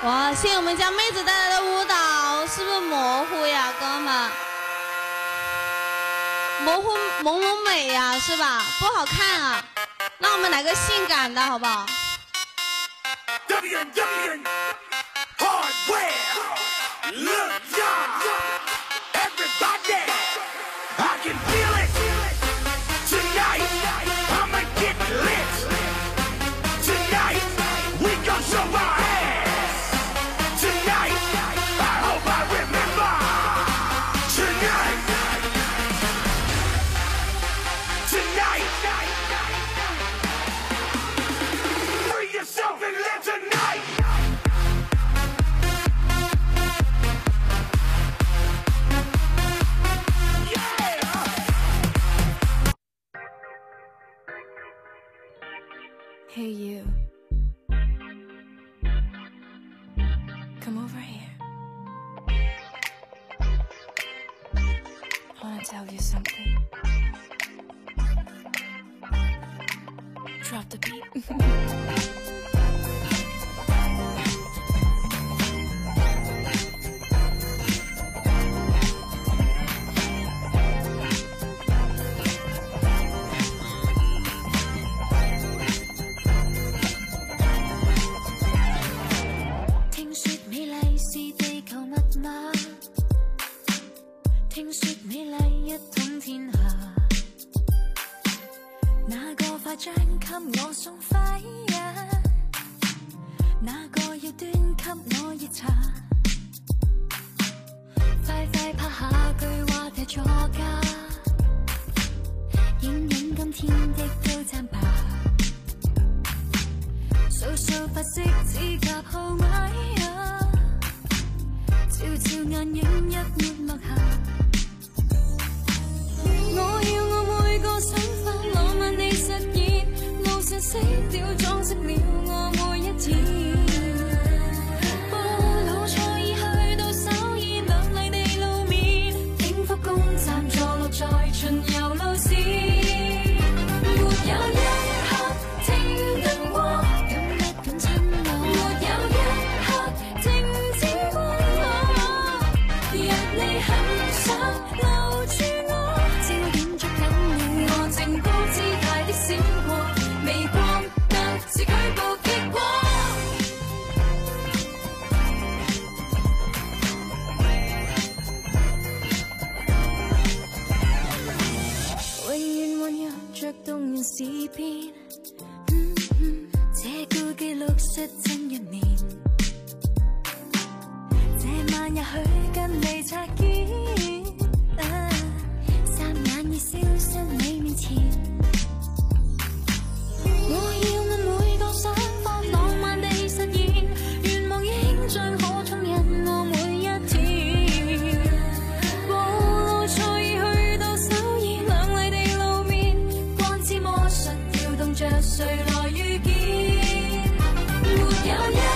哇，谢谢我们家妹子带来的舞蹈，是不是模糊呀，哥们？模糊朦胧美呀，是吧？不好看啊，那我们来个性感的好不好 ？WW Hardware, look ya, everybody, I can feel it tonight. I'ma get lit tonight. We gon' show our ass tonight. I hope I remember tonight. Tonight. Free yourself and live tonight. Hey you, come over here. I wanna tell you something. Drop the beat. 聽說美麗一統天下，哪個快將給我送輝呀？哪個要端給我熱茶？快快拍下句話題作家，影影今天的都讚吧，掃掃髮色指甲號碼呀，照照眼影一抹墨下。我要我每個想法浪漫地實現，路上熄掉裝飾了我每一天。過路賽已去到首爾兩麗地路面，景福宮站坐落在巡遊路線，沒有一刻停頓過，敢不敢親我？沒有一刻靜止過，若你很想留住我。高姿態的閃過，微光得是舉報結果。永遠溫柔着動人詩篇，這故記錄率真一面。這晚也許跟你擦肩。眼已消失你面前，我要我每個想法浪漫地實現，願望影像可充引我每一天。過路賽已去到首爾兩麗地路面，光之魔術調動着誰來遇見？沒有一